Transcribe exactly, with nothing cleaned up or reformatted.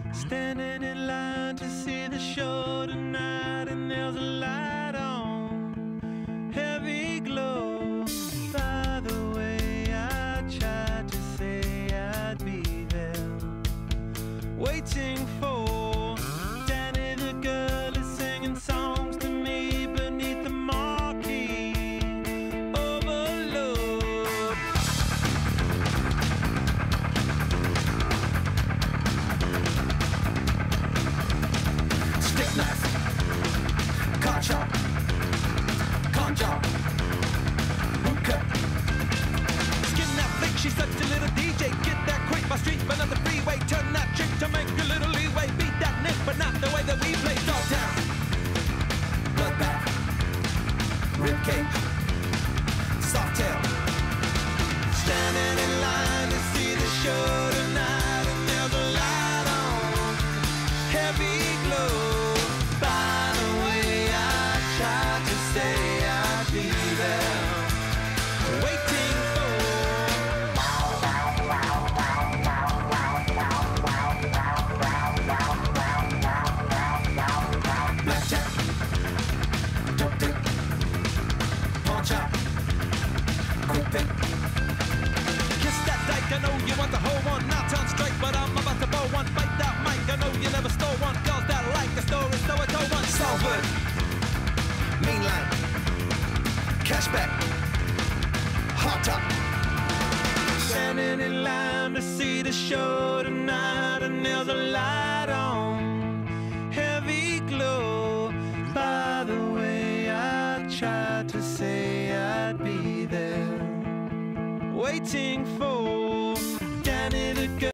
Standing in line to see the show tonight, and there's a light on, heavy glow. By the way, I tried to say I'd be there, waiting for Danny. The girl is singing songs to me beneath the marquee. Overload. Stick knife, car chop, con job, boot cut. Skin that flick, she's such a little D J. Get that quick, my street, but not the freeway. Turn that trick to make a little leeway. Beat that nick, but not the way that we play. Dog town, bloodbath, rib cage, soft tail. Standing in line to see the show tonight, and there's a light on, heavy glow. By the way, I tried to say I'd be there, waiting for blackjack, dope dick, pawn chop, quick pick. Kiss that dyke, I know you want the whole one. Not on strike, but I'm about to bow one. Bite that mic, I know you never stole one. Girls that like the story, so I told one. Salford, mean line, cashback, hot top. Standing in line to see the show tonight, and there's a light on, heavy glow. By the way, I tried to say I'd be there, waiting for Danny the girl.